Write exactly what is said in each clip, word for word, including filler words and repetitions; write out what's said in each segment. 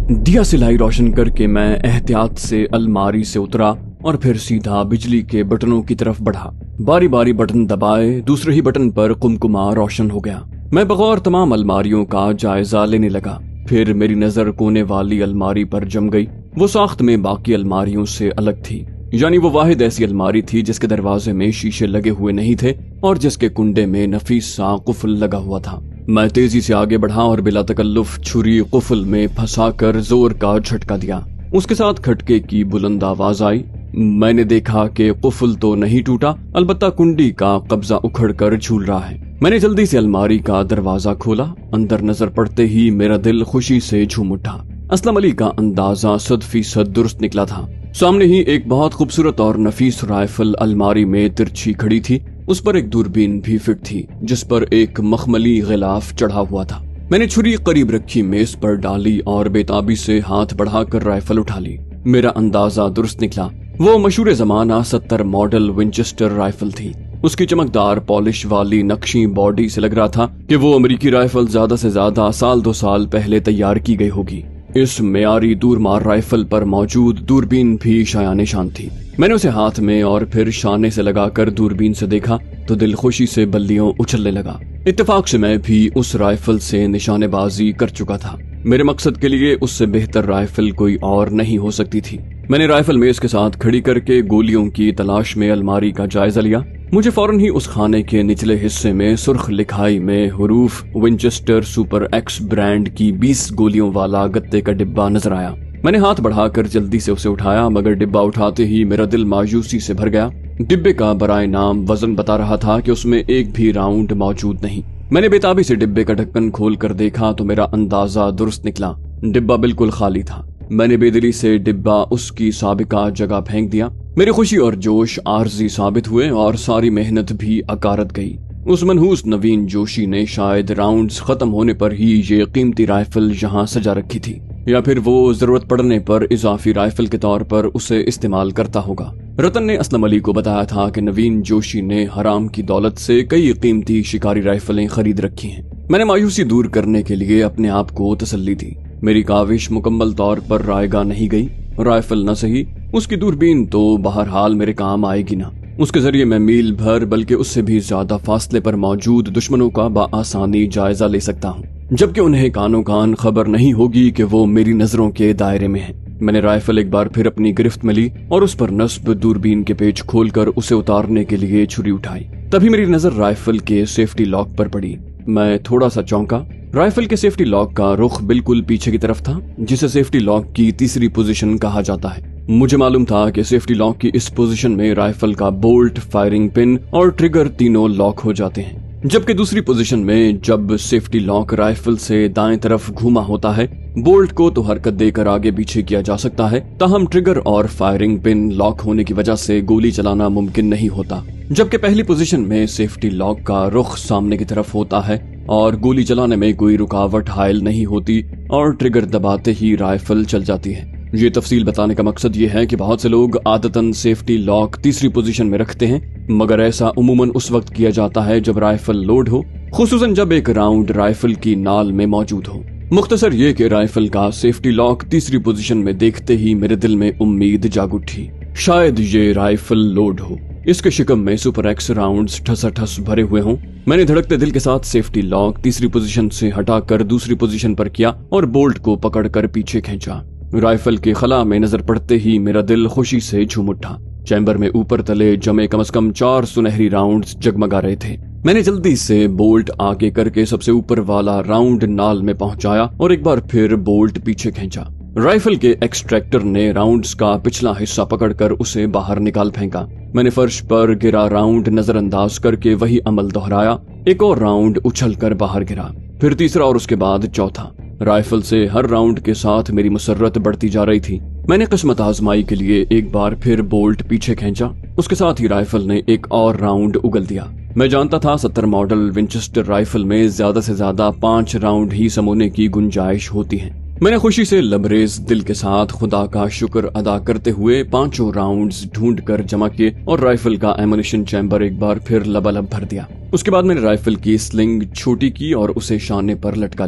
दिया से लाई रोशन करके मैं एहतियात से अलमारी से उतरा और फिर सीधा बिजली के बटनों की तरफ बढ़ा। बारी बारी बटन दबाए, दूसरे ही बटन पर कुमकुमा रोशन हो गया। मैं बगौर तमाम अलमारियों का जायजा लेने लगा। फिर मेरी नजर कोने वाली अलमारी पर जम गई। वो साख्त में बाकी अलमारियों से अलग थी, यानी वो वाहिद ऐसी अलमारी थी जिसके दरवाजे में शीशे लगे हुए नहीं थे और जिसके कुंडे में नफीस सा कुफल लगा हुआ था। मैं तेजी से आगे बढ़ा और बिला तकल्लुफ छुरी कुफल में फंसाकर जोर का झटका दिया। उसके साथ खटके की बुलंद आवाज आई। मैंने देखा कि कुफल तो नहीं टूटा, अलबत्ता कुंडी का कब्जा उखड़कर झूल रहा है। मैंने जल्दी से अलमारी का दरवाजा खोला। अंदर नजर पड़ते ही मेरा दिल खुशी से झूम उठा। असलम अली का अंदाजा सद फीसद दुरुस्त निकला था। सामने ही एक बहुत खूबसूरत और नफीस राइफल अलमारी में तिरछी खड़ी थी। उस पर एक दूरबीन भी फिट थी जिस पर एक मखमली गिलाफ चढ़ा हुआ था। मैंने छुरी करीब रखी मेज पर डाली और बेताबी से हाथ बढ़ाकर राइफल उठा ली। मेरा अंदाजा दुरुस्त निकला। वो मशहूर जमाना सत्तर मॉडल विंचेस्टर राइफल थी। उसकी चमकदार पॉलिश वाली नक्शी बॉडी से लग रहा था कि वो अमेरिकी राइफल ज्यादा से ज्यादा साल दो साल पहले तैयार की गई होगी। इस मेयारी दूरमार राइफल पर मौजूद दूरबीन भी शायाने शान थी। मैंने उसे हाथ में और फिर शाने से लगाकर दूरबीन से देखा तो दिल खुशी से बल्लियों उछलने लगा। इत्तेफाक से मैं भी उस राइफल से निशानेबाजी कर चुका था। मेरे मकसद के लिए उससे बेहतर राइफल कोई और नहीं हो सकती थी। मैंने राइफल मेज के साथ खड़ी करके गोलियों की तलाश में अलमारी का जायजा लिया। मुझे फौरन ही उस खाने के निचले हिस्से में सुर्ख लिखाई में हुरूफ विंचेस्टर सुपर एक्स ब्रांड की बीस गोलियों वाला गत्ते का डिब्बा नजर आया। मैंने हाथ बढ़ाकर जल्दी से उसे उठाया, मगर डिब्बा उठाते ही मेरा दिल मायूसी से भर गया। डिब्बे का बराए नाम वजन बता रहा था कि उसमें एक भी राउंड मौजूद नहीं। मैंने बेताबी से डिब्बे का ढक्कन खोल कर देखा तो मेरा अंदाजा दुरुस्त निकला। डिब्बा बिल्कुल खाली था। मैंने बेदिली से डिब्बा उसकी साबिका जगह फेंक दिया। मेरी खुशी और जोश आरजी साबित हुए और सारी मेहनत भी अकारत गई। उस मनहूस नवीन जोशी ने शायद राउंड्स खत्म होने पर ही ये कीमती राइफल यहाँ सजा रखी थी, या फिर वो जरूरत पड़ने पर इजाफी राइफल के तौर पर उसे इस्तेमाल करता होगा। रतन ने असलम अली को बताया था कि नवीन जोशी ने हराम की दौलत से कई कीमती शिकारी राइफलें खरीद रखी हैं। मैंने मायूसी दूर करने के लिए अपने आप को तसल्ली दी। मेरी काविश मुकम्मल तौर पर रायगा नहीं गई। राइफल न सही, उसकी दूरबीन तो बहरहाल मेरे काम आएगी ना। उसके जरिए मैं मील भर बल्कि उससे भी ज्यादा फासले पर मौजूद दुश्मनों का बाआसानी जायजा ले सकता हूँ, जबकि उन्हें कानो कान खबर नहीं होगी कि वो मेरी नजरों के दायरे में है। मैंने राइफल एक बार फिर अपनी गिरफ्त में ली और उस पर नस्ब दूरबीन के पेच खोलकर उसे उतारने के लिए छुरी उठाई। तभी मेरी नजर राइफल के सेफ्टी लॉक पर पड़ी। मैं थोड़ा सा चौंका। राइफल के सेफ्टी लॉक का रुख बिल्कुल पीछे की तरफ था, जिसे सेफ्टी लॉक की तीसरी पोजीशन कहा जाता है। मुझे मालूम था कि सेफ्टी लॉक की इस पोजीशन में राइफल का बोल्ट, फायरिंग पिन और ट्रिगर तीनों लॉक हो जाते हैं, जबकि दूसरी पोजीशन में जब सेफ्टी लॉक राइफल से दाएं तरफ घूमा होता है, बोल्ट को तो हरकत देकर आगे पीछे किया जा सकता है, ताहम ट्रिगर और फायरिंग पिन लॉक होने की वजह से गोली चलाना मुमकिन नहीं होता। जबकि पहली पोजीशन में सेफ्टी लॉक का रुख सामने की तरफ होता है और गोली चलाने में कोई रुकावट हायल नहीं होती और ट्रिगर दबाते ही राइफल चल जाती है। ये तफसील बताने का मकसद ये है कि बहुत से लोग आदतन सेफ्टी लॉक तीसरी पोजीशन में रखते हैं, मगर ऐसा उमूमन उस वक्त किया जाता है जब राइफल लोड हो, खुसूसन जब एक राउंड राइफल की नाल में मौजूद हो। मुख्तसर ये कि राइफल का सेफ्टी लॉक तीसरी पोजीशन में देखते ही मेरे दिल में उम्मीद जाग उठी। शायद ये राइफल लोड हो, इसके शिकम में सुपर एक्स राउंड्स ठसाठस भरे हुए हों। मैंने धड़कते दिल के साथ सेफ्टी लॉक तीसरी पोजीशन से हटाकर दूसरी पोजीशन पर किया और बोल्ट को पकड़कर पीछे खींचा। राइफल के खला में नजर पड़ते ही मेरा दिल खुशी से झूम उठा। चैम्बर में ऊपर तले जमे कम से कम चार सुनहरी राउंड्स जगमगा रहे थे। मैंने जल्दी से बोल्ट आगे करके सबसे ऊपर वाला राउंड नाल में पहुंचाया और एक बार फिर बोल्ट पीछे खींचा। राइफल के एक्सट्रैक्टर ने राउंड्स का पिछला हिस्सा पकड़कर उसे बाहर निकाल फेंका। मैंने फर्श पर गिरा राउंड नजरअंदाज करके वही अमल दोहराया। एक और राउंड उछल कर बाहर गिरा, फिर तीसरा और उसके बाद चौथा। राइफल से हर राउंड के साथ मेरी मुसर्रत बढ़ती जा रही थी। मैंने किस्मत आजमाई के लिए एक बार फिर बोल्ट पीछे खींचा। उसके साथ ही राइफल ने एक और राउंड उगल दिया। मैं जानता था सत्तर मॉडल विंचेस्टर राइफल में ज्यादा से ज्यादा पांच राउंड ही समोने की गुंजाइश होती है। मैंने खुशी से लबरेज दिल के साथ खुदा का शुक्र अदा करते हुए पांचों राउंड्स ढूंढ कर जमा किए और राइफल का एमुनिशन चैम्बर एक बार फिर लबालब भर दिया। उसके बाद मैंने राइफल की स्लिंग छोटी की और उसे शाने पर लटका लिया।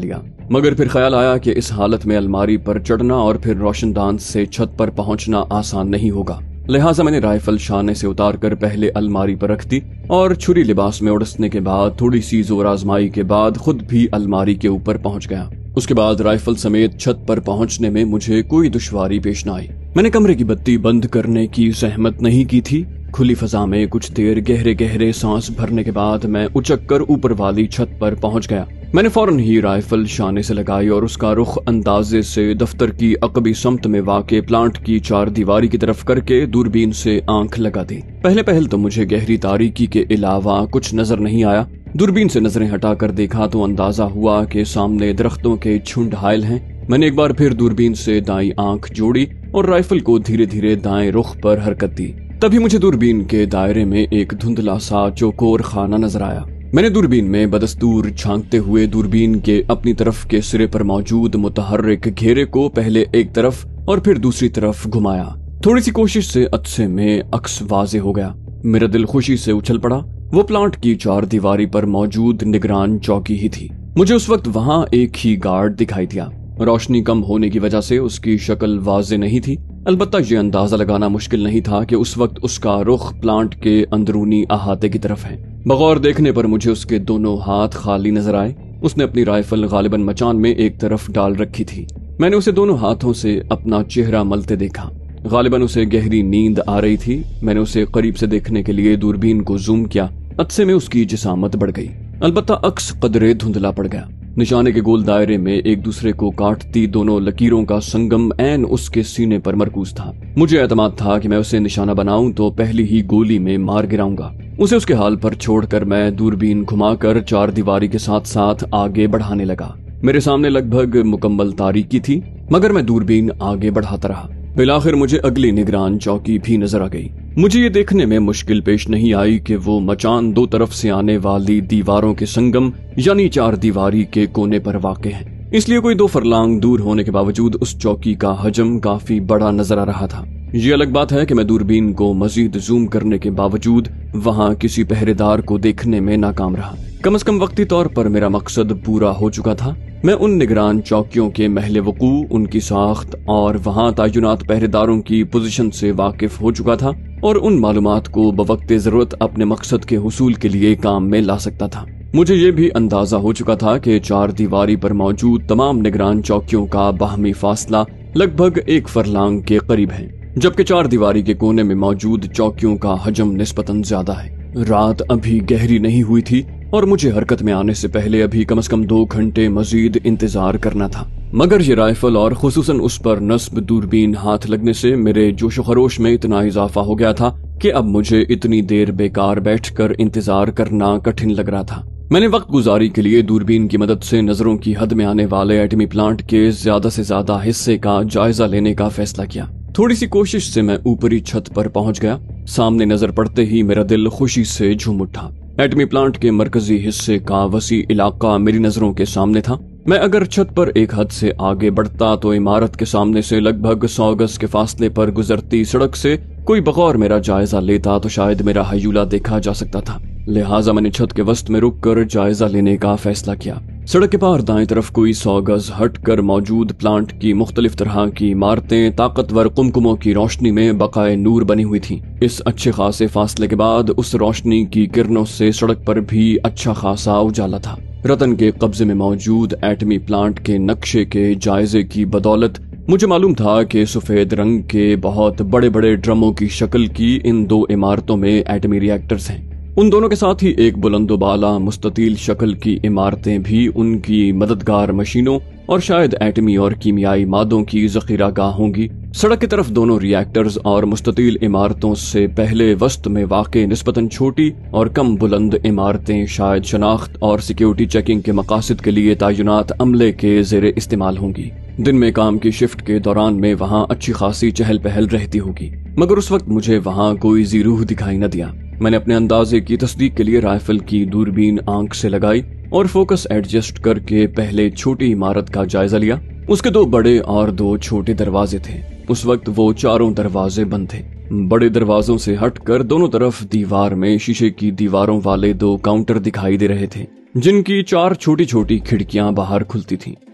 मगर फिर ख्याल आया कि इस हालत में अलमारी पर चढ़ना और फिर रोशनदान से छत पर पहुंचना आसान नहीं होगा। लिहाजा मैंने राइफल शाने से उतार कर पहले अलमारी पर रख दी और छुरी लिबास में उड़सने के बाद थोड़ी सी जोर आजमाई के बाद खुद भी अलमारी के ऊपर पहुंच गया। उसके बाद राइफल समेत छत पर पहुंचने में मुझे कोई दुश्वारी पेश न आई। मैंने कमरे की बत्ती बंद करने की जहमत नहीं की थी। खुली फजा में कुछ देर गहरे गहरे सांस भरने के बाद मैं उचक कर ऊपर वाली छत पर पहुंच गया। मैंने फौरन ही राइफल शाने से लगाई और उसका रुख अंदाजे से दफ्तर की अकबी समत में वाक़े प्लांट की चार दीवारी की तरफ करके दूरबीन से आंख लगा दी। पहले पहल तो मुझे गहरी तारीकी के अलावा कुछ नजर नहीं आया। दूरबीन से नजरें हटाकर देखा तो अंदाजा हुआ कि सामने दरख्तों के झुंड हायल हैं। मैंने एक बार फिर दूरबीन से दाईं आंख जोड़ी और राइफल को धीरे धीरे दाएं रुख पर हरकत दी। तभी मुझे दूरबीन के दायरे में एक धुंधला सा चौकोर खाना नजर आया। मैंने दूरबीन में बदस्तूर झांकते हुए दूरबीन के अपनी तरफ के सिरे पर मौजूद मुतहर्रिक घेरे को पहले एक तरफ और फिर दूसरी तरफ घुमाया। थोड़ी सी कोशिश से अक्से में अक्स वाजे हो गया। मेरा दिल खुशी से उछल पड़ा। वो प्लांट की चार दीवारी पर मौजूद निगरान चौकी ही थी। मुझे उस वक्त वहां एक ही गार्ड दिखाई दिया। रोशनी कम होने की वजह से उसकी शक्ल वाजे नहीं थी। अलबत्ता ये अंदाजा लगाना मुश्किल नहीं था कि उस वक्त उसका रुख प्लांट के अंदरूनी अहाते की तरफ है। बगौर देखने पर मुझे उसके दोनों हाथ खाली नजर आए। उसने अपनी राइफल गालिबन मचान में एक तरफ डाल रखी थी। मैंने उसे दोनों हाथों से अपना चेहरा मलते देखा। गालिबन उसे गहरी नींद आ रही थी। मैंने उसे करीब से देखने के लिए दूरबीन को जूम किया। अत्से में उसकी जिसामत बढ़ गई। अलबत्ता अक्स कदरे धुंधला पड़ गया। निशाने के गोल दायरे में एक दूसरे को काटती दोनों लकीरों का संगम ऐन उसके सीने पर मरकूज था। मुझे एतमाद था कि मैं उसे निशाना बनाऊं तो पहली ही गोली में मार गिराऊंगा। उसे उसके हाल पर छोड़कर मैं दूरबीन घुमाकर चार दीवारी के साथ साथ आगे बढ़ाने लगा। मेरे सामने लगभग मुकम्मल तारीकी थी, मगर मैं दूरबीन आगे बढ़ाता रहा। बिलाखिर मुझे अगली निगरान चौकी भी नजर आ गई। मुझे ये देखने में मुश्किल पेश नहीं आई कि वो मचान दो तरफ से आने वाली दीवारों के संगम यानी चार दीवारी के कोने पर वाक़े है। इसलिए कोई दो फरलांग दूर होने के बावजूद उस चौकी का हजम काफी बड़ा नजर आ रहा था। ये अलग बात है कि मैं दूरबीन को मजीद जूम करने के बावजूद वहां किसी पहरेदार को देखने में नाकाम रहा। कम से कम वक्ती तौर पर मेरा मकसद पूरा हो चुका था। मैं उन निगरान चौकियों के महले वकू, उनकी साख्त और वहां तायुनात पहरेदारों की पोजीशन से वाकिफ हो चुका था और उन मालूमात को बवक्ते जरूरत अपने मकसद के हुसूल के लिए काम में ला सकता था। मुझे ये भी अंदाजा हो चुका था कि चार दीवारी पर मौजूद तमाम निगरान चौकियों का बाहमी फासला लगभग एक फरलांग के करीब है, जबकि चार दीवारी के कोने में मौजूद चौकियों का हजम निस्बतन ज्यादा है। रात अभी गहरी नहीं हुई थी और मुझे हरकत में आने से पहले अभी कम से कम दो घंटे मजीद इंतजार करना था। मगर ये राइफल और खुसूसन उस पर नस्ब दूरबीन हाथ लगने से मेरे जोशो खरोश में इतना इजाफा हो गया था कि अब मुझे इतनी देर बेकार बैठकर इंतजार करना कठिन लग रहा था। मैंने वक्त गुजारी के लिए दूरबीन की मदद से नजरों की हद में आने वाले एटमी प्लांट के ज्यादा से ज्यादा हिस्से का जायजा लेने का फैसला किया। थोड़ी सी कोशिश से मैं ऊपरी छत पर पहुंच गया। सामने नजर पड़ते ही मेरा दिल खुशी से झूम उठा। एटमी प्लांट के मरकजी हिस्से का वसी इलाका मेरी नजरों के सामने था। मैं अगर छत पर एक हद से आगे बढ़ता तो इमारत के सामने से लगभग सौ गज के फासले पर गुजरती सड़क से कोई बगौर मेरा जायजा लेता तो शायद मेरा हयूला देखा जा सकता था। लिहाजा मैंने छत के वस्त में रुककर जायजा लेने का फैसला किया। सड़क के पार दाएं तरफ कोई सौ गज हट कर मौजूद प्लांट की मुख्तलिफ तरह की इमारतें ताकतवर कुमकुमों की रोशनी में बकाए नूर बनी हुई थी। इस अच्छे खासे फासले के बाद उस रोशनी की किरणों से सड़क पर भी अच्छा खासा उजाला था। रतन के कब्जे में मौजूद एटमी प्लांट के नक्शे के जायजे की बदौलत मुझे मालूम था कि सफेद रंग के बहुत बड़े बड़े ड्रमों की शक्ल की इन दो इमारतों में एटमी रिएक्टर्स हैं। उन दोनों के साथ ही एक बुलंदोबाला मुस्ततील शक्ल की इमारतें भी उनकी मददगार मशीनों और शायद एटमी और कीमियाई मादों की जखीरागाह होंगी। सड़क की तरफ दोनों रिएक्टर्स और मुस्ततील इमारतों से पहले वस्त में वाक़े निस्बतन छोटी और कम बुलंद इमारतें शायद शनाख्त और सिक्योरिटी चेकिंग के मकासद के लिए तायुनात अमले के ज़ेरे इस्तेमाल होंगी। दिन में काम की शिफ्ट के दौरान में वहाँ अच्छी खासी चहल पहल रहती होगी, मगर उस वक्त मुझे वहाँ कोई ज़ीरूह दिखाई न दिया। मैंने अपने अंदाजे की तस्दीक के लिए राइफल की दूरबीन आंख से लगाई और फोकस एडजस्ट करके पहले छोटी इमारत का जायजा लिया। उसके दो बड़े और दो छोटे दरवाजे थे। उस वक्त वो चारों दरवाजे बंद थे। बड़े दरवाजों से हटकर दोनों तरफ दीवार में शीशे की दीवारों वाले दो काउंटर दिखाई दे रहे थे, जिनकी चार छोटी छोटी खिड़कियां बाहर खुलती थीं।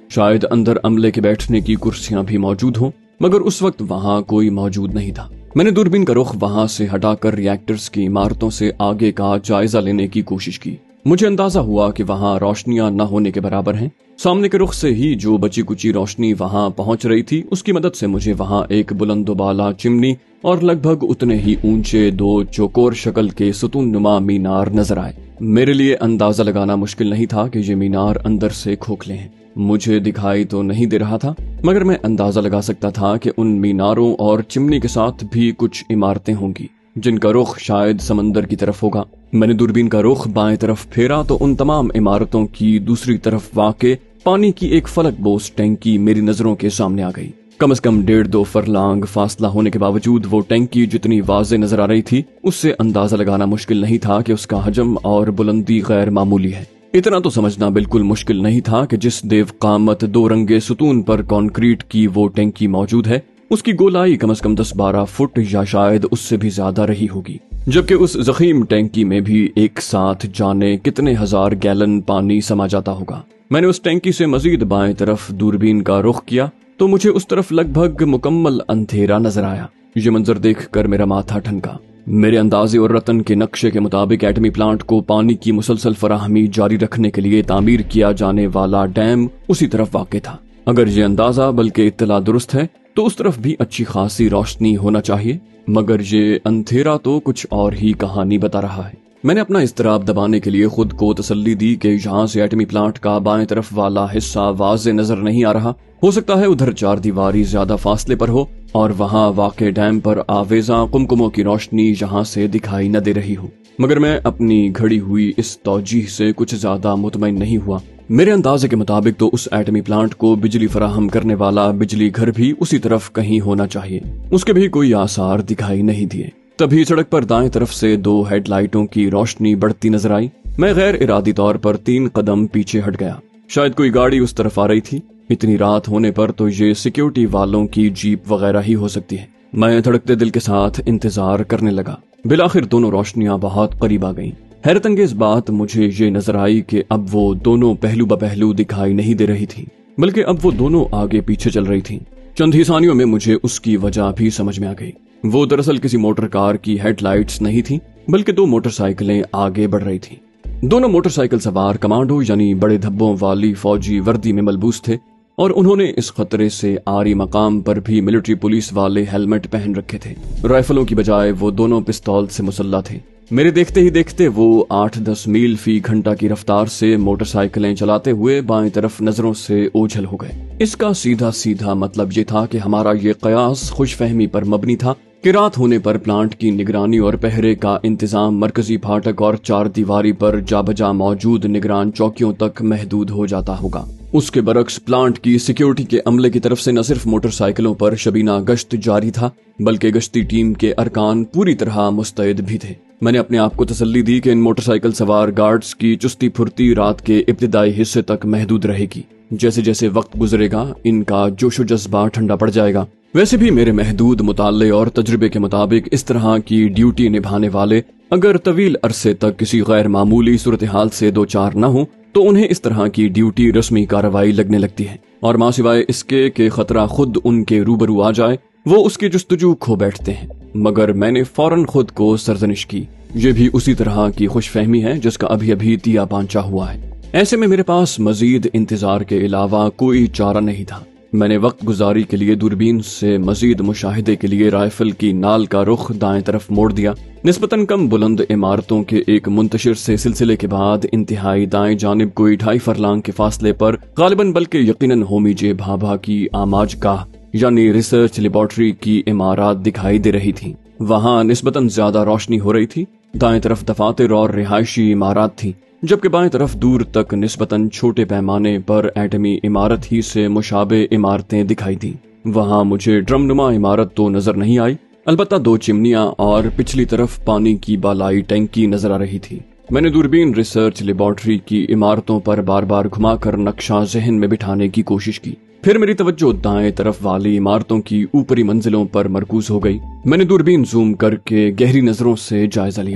शायद अंदर अमले के बैठने की कुर्सियां भी मौजूद हों, मगर उस वक्त वहां कोई मौजूद नहीं था। मैंने दूरबीन का रुख वहां से हटाकर रिएक्टर्स की इमारतों से आगे का जायजा लेने की कोशिश की। मुझे अंदाजा हुआ कि वहां रोशनियां न होने के बराबर हैं। सामने के रुख से ही जो बची कुची रोशनी वहां पहुंच रही थी, उसकी मदद से मुझे वहां एक बुलंदोबाला चिमनी और लगभग उतने ही ऊंचे दो चौकोर शक्ल के सुतून नुमा मीनार नजर आए। मेरे लिए अंदाजा लगाना मुश्किल नहीं था कि ये मीनार अंदर से खोखले हैं। मुझे दिखाई तो नहीं दे रहा था, मगर मैं अंदाजा लगा सकता था कि उन मीनारों और चिमनी के साथ भी कुछ इमारतें होंगी जिनका रुख शायद समंदर की तरफ होगा। मैंने दूरबीन का रुख बाएं तरफ फेरा तो उन तमाम इमारतों की दूसरी तरफ वाक़े पानी की एक फलक बोस टैंकी मेरी नजरों के सामने आ गई। कम से कम डेढ़ दो फरलांग फासला होने के बावजूद वो टैंकी जितनी वाज़े नजर आ रही थी, उससे अंदाजा लगाना मुश्किल नहीं था कि उसका हजम और बुलंदी गैर मामूली है। इतना तो समझना बिल्कुल मुश्किल नहीं था कि जिस देव कामत दो रंगे सुतून पर कंक्रीट की वो टैंकी मौजूद है, उसकी गोलाई कम से कम दस बारह फुट या शायद उससे भी ज्यादा रही होगी, जबकि उस जखीम टैंकी में भी एक साथ जाने कितने हजार गैलन पानी समा जाता होगा। मैंने उस टैंकी से मजीद बाएं तरफ दूरबीन का रुख किया तो मुझे उस तरफ लगभग मुकम्मल अंधेरा नजर आया। ये मंजर देखकर मेरा माथा ठनका। मेरे अंदाजे और रतन के नक्शे के मुताबिक एटमी प्लांट को पानी की मुसलसल फराहमी जारी रखने के लिए तामीर किया जाने वाला डैम उसी तरफ वाक़ था। अगर ये अंदाजा बल्कि इत्तला दुरुस्त है तो उस तरफ भी अच्छी खासी रोशनी होना चाहिए, मगर ये अंधेरा तो कुछ और ही कहानी बता रहा है। मैंने अपना इस्तराब दबाने के लिए खुद को तसल्ली दी कि यहाँ से एटमी प्लांट का बाएं तरफ वाला हिस्सा वाज़े नजर नहीं आ रहा। हो सकता है उधर चार दीवारी ज्यादा फासले पर हो और वहाँ वाक़े डैम पर आवेजा कुमकुमों की रोशनी यहाँ से दिखाई न दे रही हो, मगर मैं अपनी घड़ी हुई इस तौजीह से कुछ ज्यादा मुतमईन नहीं हुआ। मेरे अंदाजे के मुताबिक तो उस एटमी प्लांट को बिजली फराहम करने वाला बिजली घर भी उसी तरफ कहीं होना चाहिए। उसके भी कोई आसार दिखाई नहीं दिए। तभी सड़क पर दाएं तरफ से दो हेडलाइटों की रोशनी बढ़ती नजर आई। मैं गैर इरादी तौर पर तीन कदम पीछे हट गया। शायद कोई गाड़ी उस तरफ आ रही थी। इतनी रात होने पर तो ये सिक्योरिटी वालों की जीप वगैरह ही हो सकती है। मैं धड़कते दिल के साथ इंतजार करने लगा। बिलाखिर दोनों रोशनियां बहुत करीब आ गईं। हैरतअंगेज बात मुझे ये नजर आई कि अब वो दोनों पहलू ब पहलू दिखाई नहीं दे रही थी, बल्कि अब वो दोनों आगे पीछे चल रही थी। चंद ही सानियों में मुझे उसकी वजह भी समझ में आ गई। वो दरअसल किसी मोटर कार की हेडलाइट्स नहीं थी, बल्कि दो मोटरसाइकिलें आगे बढ़ रही थी। दोनों मोटरसाइकिल सवार कमांडो यानी बड़े धब्बों वाली फौजी वर्दी में मलबूस थे और उन्होंने इस खतरे से आरी मकाम पर भी मिलिट्री पुलिस वाले हेलमेट पहन रखे थे। राइफलों की बजाय वो दोनों पिस्तौल से मुसल्ला थे। मेरे देखते ही देखते वो आठ दस मील फी घंटा की रफ्तार से मोटरसाइकिलें चलाते हुए बाएं तरफ नजरों से ओझल हो गए। इसका सीधा सीधा मतलब ये था कि हमारा ये कयास खुशफहमी पर मबनी था कि रात होने पर प्लांट की निगरानी और पहरे का इंतजाम मरकजी फाटक और चार दीवारी पर जाबजा मौजूद निगरान चौकियों तक महदूद हो जाता होगा। उसके बरक्स प्लांट की सिक्योरिटी के अमले की तरफ से न सिर्फ मोटरसाइकिलों पर शबीना गश्त जारी था, बल्कि गश्ती टीम के अरकान पूरी तरह मुस्तैद भी थे। मैंने अपने आप को तसल्ली दी कि इन मोटरसाइकिल सवार गार्ड्स की चुस्ती फुर्ती रात के इब्तिदाई हिस्से तक महदूद रहेगी। जैसे जैसे वक्त गुजरेगा इनका जोशो जज्बा ठंडा पड़ जाएगा। वैसे भी मेरे महदूद मुताले और तजुर्बे के मुताबिक इस तरह की ड्यूटी निभाने वाले अगर तवील अरसे तक किसी गैर मामूली सूरत हाल से दो चार न हो तो उन्हें इस तरह की ड्यूटी रस्मी कार्रवाई लगने लगती है, और मां सिवाय इसके कि खतरा खुद उनके रूबरू आ जाए वो उसकी जुस्तजू खो बैठते हैं। मगर मैंने फौरन खुद को सरजनिश की। ये भी उसी तरह की खुशफहमी है जिसका अभी अभी तिया पांचा हुआ है। ऐसे में मेरे पास मजीद इंतजार के अलावा कोई चारा नहीं था। मैंने वक्त गुजारी के लिए दूरबीन से मजीद मुशाहिदे के लिए राइफल की नाल का रुख दाएं तरफ मोड़ दिया। निस्बतन कम बुलंद इमारतों के एक मुंतशिर से सिलसिले के बाद इंतहाई दाएं जानिब कोई ढाई फरलांग के फासले पर गालिबन बल्कि यकीनन होमीजे भाभा की आमाजगाह यानी रिसर्च लेबोरेटरी की इमारत दिखाई दे रही थी। वहाँ निस्बतन ज्यादा रोशनी हो रही थी। दाएं तरफ दफातर और रिहायशी इमारत थी, जबकि बाएं तरफ दूर तक निस्बतन छोटे पैमाने पर एटमी इमारत ही से मुशाबे इमारतें दिखाई दी। वहाँ मुझे ड्रमनुमा इमारत तो नजर नहीं आई, अलबत्ता दो चिमनियां और पिछली तरफ पानी की बालाई टैंकी नजर आ रही थी। मैंने दूरबीन रिसर्च लेबोरेटरी की इमारतों पर बार बार घुमाकर नक्शा जहन में बिठाने की कोशिश की। फिर मेरी तवज्जो दाएं तरफ वाली इमारतों की ऊपरी मंजिलों पर मरकूज हो गई। मैंने दूरबीन जूम करके गहरी नजरों से जायजा लिया।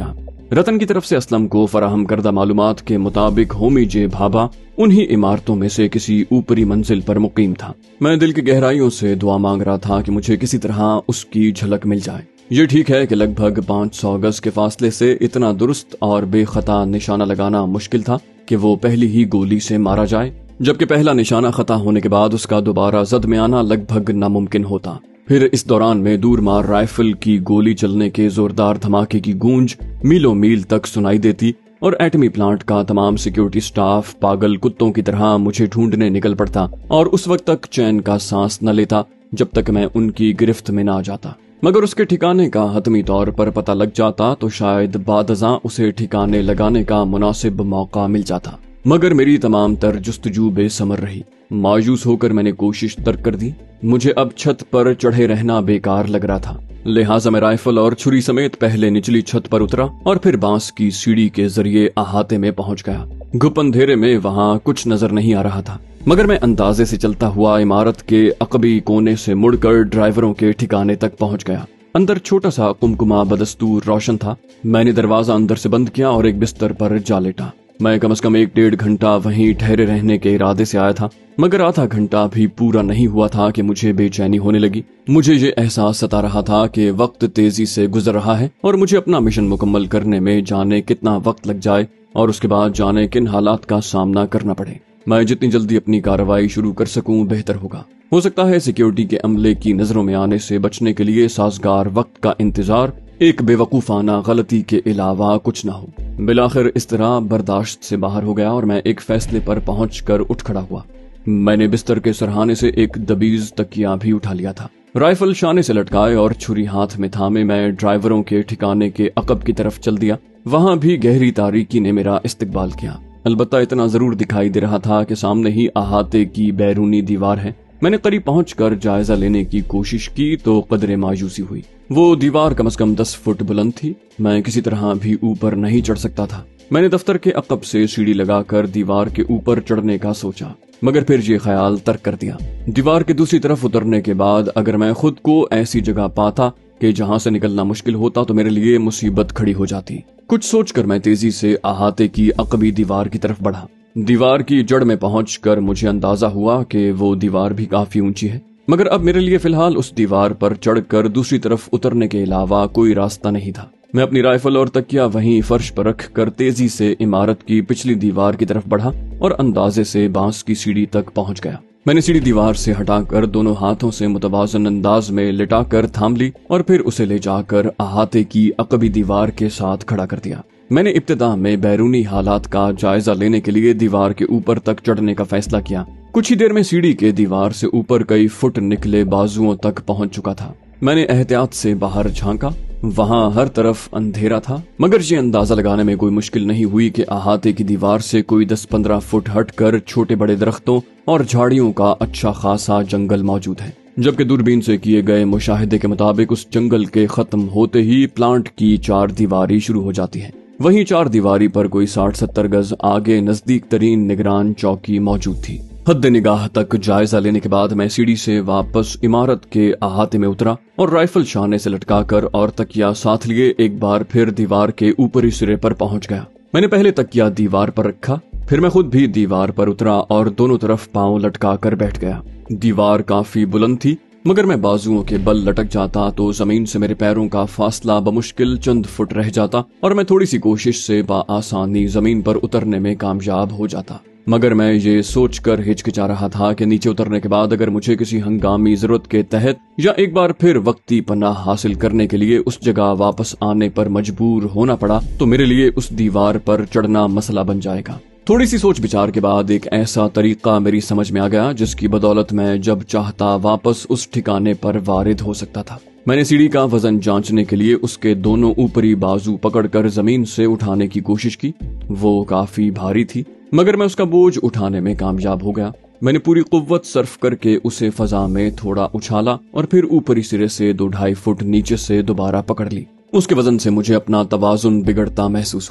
रतन की तरफ से असलम को फराहम करदा मालूमात के मुताबिक होमी जे भाभा उन्हीं इमारतों में से किसी ऊपरी मंजिल पर मुकीम था। मैं दिल की गहराइयों से दुआ मांग रहा था कि मुझे किसी तरह उसकी झलक मिल जाए। ये ठीक है कि लगभग पाँच सौ गज के फासले से इतना दुरुस्त और बेखता निशाना लगाना मुश्किल था कि वो पहली ही गोली से मारा जाए, जबकि पहला निशाना खता होने के बाद उसका दोबारा जद में आना लगभग नामुमकिन होता। फिर इस दौरान में दूर मार राइफल की गोली चलने के जोरदार धमाके की गूंज मीलों मील तक सुनाई देती और एटमी प्लांट का तमाम सिक्योरिटी स्टाफ पागल कुत्तों की तरह मुझे ढूंढने निकल पड़ता और उस वक्त तक चैन का सांस न लेता जब तक मैं उनकी गिरफ्त में न आ जाता। मगर उसके ठिकाने का हतमी तौर पर पता लग जाता तो शायद बादज़ां उसे ठिकाने लगाने का मुनासिब मौका मिल जाता। मगर मेरी तमाम तर जुस्तजू बेसमर रही। मायूस होकर मैंने कोशिश तर्क कर दी। मुझे अब छत पर चढ़े रहना बेकार लग रहा था, लिहाजा मैं राइफल और छुरी समेत पहले निचली छत पर उतरा और फिर बांस की सीढ़ी के जरिए अहाते में पहुंच गया। गुप अंधेरे में वहां कुछ नजर नहीं आ रहा था, मगर मैं अंदाजे से चलता हुआ इमारत के अकबी कोने से मुड़कर ड्राइवरों के ठिकाने तक पहुंच गया। अंदर छोटा सा कुमकुमा बदस्तूर रोशन था। मैंने दरवाजा अंदर से बंद किया और एक बिस्तर पर जा लेटा। मैं कम से कम एक डेढ़ घंटा वहीं ठहरे रहने के इरादे से आया था, मगर आधा घंटा भी पूरा नहीं हुआ था कि मुझे बेचैनी होने लगी। मुझे ये एहसास सता रहा था कि वक्त तेजी से गुजर रहा है और मुझे अपना मिशन मुकम्मल करने में जाने कितना वक्त लग जाए और उसके बाद जाने किन हालात का सामना करना पड़े। मैं जितनी जल्दी अपनी कार्रवाई शुरू कर सकूं बेहतर होगा। हो सकता है सिक्योरिटी के अमले की नजरों में आने से बचने के लिए साजगार वक्त का इंतजार एक बेवकूफाना गलती के अलावा कुछ न हो। बिलाखिर इस तरह बर्दाश्त से बाहर हो गया और मैं एक फैसले पर पहुंचकर उठ खड़ा हुआ। मैंने बिस्तर के सरहाने से एक दबीज तकिया भी उठा लिया था। राइफल शाने से लटकाए और छुरी हाथ में थामे मैं ड्राइवरों के ठिकाने के अकब की तरफ चल दिया। वहां भी गहरी तारीकी ने मेरा इस्तकबाल किया। अलबत्ता इतना जरूर दिखाई दे रहा था कि सामने ही अहाते की बैरूनी दीवार है। मैंने करीब पहुंचकर जायजा लेने की कोशिश की तो कदरे मायूसी हुई। वो दीवार कम से कम दस फुट बुलंद थी। मैं किसी तरह भी ऊपर नहीं चढ़ सकता था। मैंने दफ्तर के अकब से सीढ़ी लगाकर दीवार के ऊपर चढ़ने का सोचा, मगर फिर ये ख्याल तर्क कर दिया। दीवार के दूसरी तरफ उतरने के बाद अगर मैं खुद को ऐसी जगह पाता कि जहां से निकलना मुश्किल होता तो मेरे लिए मुसीबत खड़ी हो जाती। कुछ सोचकर मैं तेजी से अहाते की अकबी दीवार की तरफ बढ़ा। दीवार की जड़ में पहुंचकर मुझे अंदाजा हुआ कि वो दीवार भी काफी ऊंची है, मगर अब मेरे लिए फिलहाल उस दीवार पर चढ़कर दूसरी तरफ उतरने के अलावा कोई रास्ता नहीं था। मैं अपनी राइफल और तकिया वहीं फर्श पर रख कर तेजी से इमारत की पिछली दीवार की तरफ बढ़ा और अंदाजे से बांस की सीढ़ी तक पहुंच गया। मैंने सीढ़ी दीवार से हटाकर दोनों हाथों से मुतवाजन अंदाज में लिटाकर थाम ली और फिर उसे ले जाकर अहाते की अकबी दीवार के साथ खड़ा कर दिया। मैंने इब्तिदा में बैरूनी हालात का जायजा लेने के लिए दीवार के ऊपर तक चढ़ने का फैसला किया। कुछ ही देर में सीढ़ी के दीवार से ऊपर कई फुट निकले बाजुओं तक पहुंच चुका था। मैंने एहतियात से बाहर झांका। वहां हर तरफ अंधेरा था, मगर ये अंदाजा लगाने में कोई मुश्किल नहीं हुई कि अहाते की दीवार से कोई दस पंद्रह फुट हटकर छोटे बड़े दरख्तों और झाड़ियों का अच्छा खासा जंगल मौजूद है, जबकि दूरबीन से किए गए मुशाहिदे के मुताबिक उस जंगल के खत्म होते ही प्लांट की चार दीवारी शुरू हो जाती है। वहीं चार दीवारी पर कोई साठ सत्तर गज आगे नजदीक तरीन निगरान चौकी मौजूद थी। हद निगाह तक जायजा लेने के बाद मैं सीढ़ी से वापस इमारत के अहाते में उतरा और राइफल शाने से लटकाकर और तकिया साथ लिए एक बार फिर दीवार के ऊपरी सिरे पर पहुंच गया। मैंने पहले तकिया दीवार पर रखा, फिर मैं खुद भी दीवार पर उतरा और दोनों तरफ पांव लटका कर बैठ गया। दीवार काफी बुलंद थी, मगर मैं बाजुओं के बल लटक जाता तो जमीन से मेरे पैरों का फासला बमुश्किल चंद फुट रह जाता और मैं थोड़ी सी कोशिश से बाआसानी जमीन पर उतरने में कामयाब हो जाता। मगर मैं ये सोचकर हिचकिचा रहा था कि नीचे उतरने के बाद अगर मुझे किसी हंगामी जरूरत के तहत या एक बार फिर वक्ती पनाह हासिल करने के लिए उस जगह वापस आने पर मजबूर होना पड़ा तो मेरे लिए उस दीवार पर चढ़ना मसला बन जाएगा। थोड़ी सी सोच विचार के बाद एक ऐसा तरीका मेरी समझ में आ गया जिसकी बदौलत मैं जब चाहता वापस उस ठिकाने पर वारिद हो सकता था। मैंने सीढ़ी का वजन जांचने के लिए उसके दोनों ऊपरी बाजू पकड़कर जमीन से उठाने की कोशिश की। वो काफी भारी थी, मगर मैं उसका बोझ उठाने में कामयाब हो गया। मैंने पूरी कुव्वत सर्फ करके उसे फजा में थोड़ा उछाला और फिर ऊपरी सिरे से दो ढाई फुट नीचे से दोबारा पकड़ ली। उसके वजन से मुझे अपना तवाजुन बिगड़ता महसूस हुआ।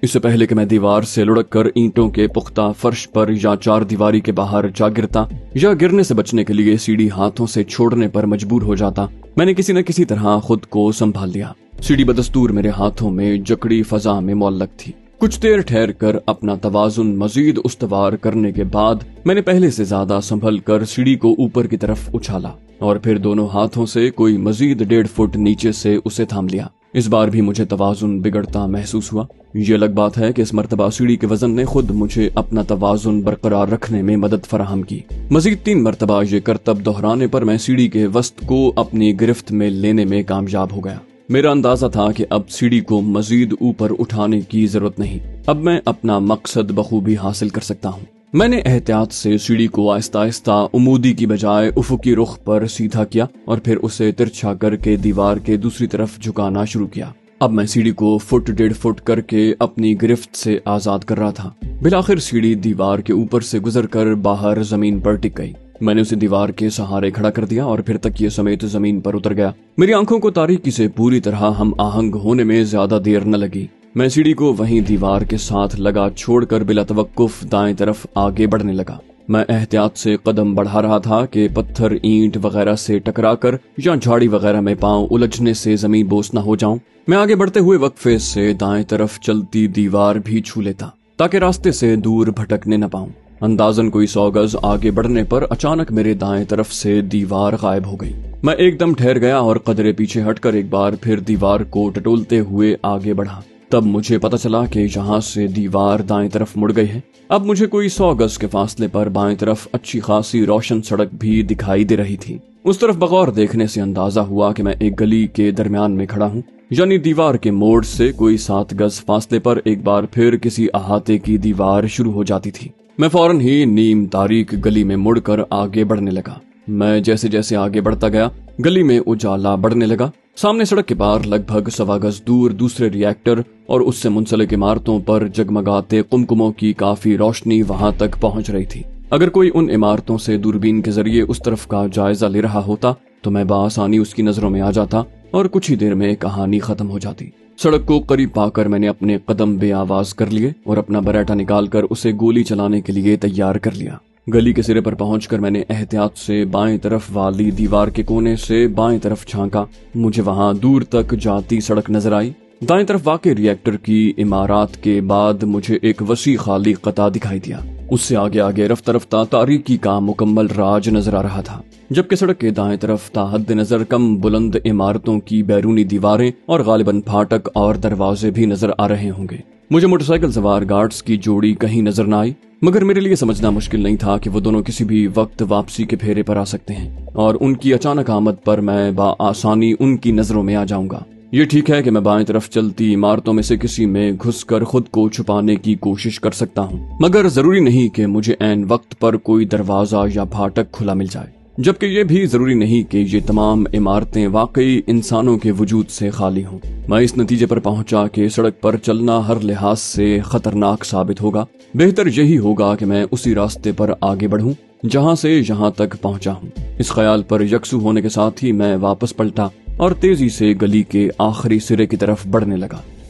اس سے پہلے کہ میں دیوار سے لڑک کر اینٹوں کے پختہ فرش پر یا چار دیواری کے باہر جا گرتا یا گرنے سے بچنے کے لیے سیڑھی ہاتھوں سے چھوڑنے پر مجبور ہو جاتا، میں نے کسی نہ کسی طرح خود کو سنبھال لیا۔ سیڑھی بدستور میرے ہاتھوں میں جکڑی فضا میں معلق تھی۔ کچھ دیر ٹھہر کر اپنا توازن مزید استوار کرنے کے بعد میں نے پہلے سے زیادہ سنبھل کر سیڑھی کو اوپر کی طرف اچھالا اور پھر دونوں ہاتھوں سے کوئی مزید ڈیڑھ فٹ نیچے سے اسے تھام لیا۔ اس بار بھی مجھے توازن بگڑتا محسوس ہوا۔ یہ الگ بات ہے کہ اس مرتبہ سیڑھی کے وزن نے خود مجھے اپنا توازن برقرار رکھنے میں مدد فراہم کی۔ مزید تین مرتبہ یہ کرتب دہرانے پر میں سیڑھی کے وسط کو اپنی گرفت میں لینے میں کامیاب ہو گیا۔ میرا اندازہ تھا کہ اب سیڑھی کو مزید اوپر اٹھانے کی ضرورت نہیں، اب میں اپنا مقصد بخوبی حاصل کر سکتا ہوں۔ میں نے احتیاط سے سیڑھی کو آہستہ آہستہ عمودی کی بجائے افقی رخ پر سیدھا کیا اور پھر اسے ترچھا کر کے دیوار کے دوسری طرف جھکانا شروع کیا۔ اب میں سیڑھی کو فٹ ڈیڑھ فٹ کر کے اپنی گرفت سے آزاد کر رہا تھا۔ بالآخر سیڑھی دیوار کے اوپر سے گزر کر باہر زمین پر ٹک گئی۔ میں نے اسے دیوار کے سہارے کھڑا کر دیا اور پھر تکیے سمیت زمین پر اتر گیا۔ میری آنکھوں کو تاریکی سے پوری طرح ہم آہنگ ہونے میں زیادہ دیر نہ لگی۔ میں سیڑھی کو وہیں دیوار کے ساتھ لگا چھوڑ کر بلا توقف دائیں طرف آگے بڑھنے لگا۔ میں احتیاط سے قدم بڑھا رہا تھا کہ پتھر اینٹ وغیرہ سے ٹکرا کر یا جھاڑی وغیرہ میں پاؤں الجھنے سے زمین بوس نہ ہو جاؤں۔ میں آگے بڑھتے ہوئے وقفے سے دائیں طرف چلتی دیوار بھی چھو لیتا تاکہ راستے سے دور بھٹکنے نہ پاؤں۔ اندازن کوئی سو گز آگے بڑھنے پر اچانک میرے دائیں طرف سے دیوار غائب ہو گئی۔ میں ایک دم ٹھہر گیا اور قدرے پیچھے ہٹ کر ایک بار پھر دیوار کو ٹٹولتے ہوئے آگے بڑھا۔ تب مجھے پتا چلا کہ یہاں سے دیوار دائیں طرف مڑ گئی ہے۔ اب مجھے کوئی سو گز کے فاصلے پر بائیں طرف اچھی خاصی روشن سڑک بھی دکھائی دے رہی تھی۔ اس طرف بغور دیکھنے سے اندازہ ہوا کہ میں ایک گلی کے درمیان میں کھڑا ہوں، یعنی دیوار کے موڑ سے کوئی سات گز فاصلے پر ایک بار پھر کسی احاطے کی دیوار شروع ہو جاتی تھی۔ میں فوراً ہی نیم تاریک گلی میں مڑ کر آگے بڑھنے لگا۔ میں جیسے جیسے آگے بڑھتا گیا گلی میں اجالا بڑھنے لگا۔ سامنے سڑک کے پار لگ بھگ سوا گز دور دوسرے ری ایکٹر اور اس سے منسلک عمارتوں پر جگمگاتے قمقموں کی کافی روشنی وہاں تک پہنچ رہی تھی۔ اگر کوئی ان عمارتوں سے دوربین کے ذریعے اس طرف کا جائزہ لے رہا ہوتا تو میں بآسانی اس کی نظروں میں آ جاتا اور کچھ ہی دیر میں کہانی ختم ہو جاتی۔ سڑک کو قریب پا کر میں نے اپنے قدم بے آواز کر لیے اور اپنا بریٹا نکال کر اسے گولی چلانے کے لیے تیار کر لیا۔ گلی کے سرے پر پہنچ کر میں نے احتیاط سے بائیں طرف والی دیوار کے کونے سے بائیں طرف جھانکا۔ مجھے وہاں دور تک جاتی سڑک نظر آئی۔ دائیں طرف واقع ری ایکٹر کی عمارات کے بعد مجھے ایک وسیع خالی قطع دکھائی دیا۔ اس سے آگے آگے رفتہ رفتہ تاریکی کا مکمل راج نظر آ رہا تھا، جبکہ سڑک کے دائیں طرف تا حد نظر کم بلند عمارتوں کی بیرونی دیواریں اور غالباً پھاٹک اور دروازے بھی نظر آ رہے ہوں گے۔ مجھے موٹر سائیکل سوار گارڈز کی جوڑی کہیں نظر نہ آئی، مگر میرے لیے سمجھنا مشکل نہیں تھا کہ وہ دونوں کسی بھی وقت واپسی کے پھیرے پر آ سکتے ہیں اور ان کی اچانک آمد پر میں بآسانی ان کی نظروں میں آ جاؤں گا۔ یہ ٹھیک ہے کہ میں بائیں طرف چلتی عمارتوں میں سے کسی میں گھس کر خود کو چھپانے کی کوشش کر سکتا ہوں، مگر ضروری نہیں کہ مجھے عین وقت پر کوئی دروازہ یا پھاٹک کھلا مل جائے، جبکہ یہ بھی ضروری نہیں کہ یہ تمام عمارتیں واقعی انسانوں کے وجود سے خالی ہوں۔ میں اس نتیجے پر پہنچا کہ سڑک پر چلنا ہر لحاظ سے خطرناک ثابت ہوگا۔ بہتر یہی ہوگا کہ میں اسی راستے پر آگے بڑھوں جہاں سے یہاں تک پہنچا ہوں۔ اس خیال پر یکسو ہونے کے ساتھ ہی میں واپس پلٹا اور تیزی سے گلی کے آخری سرے کی طرف بڑھنے لگا۔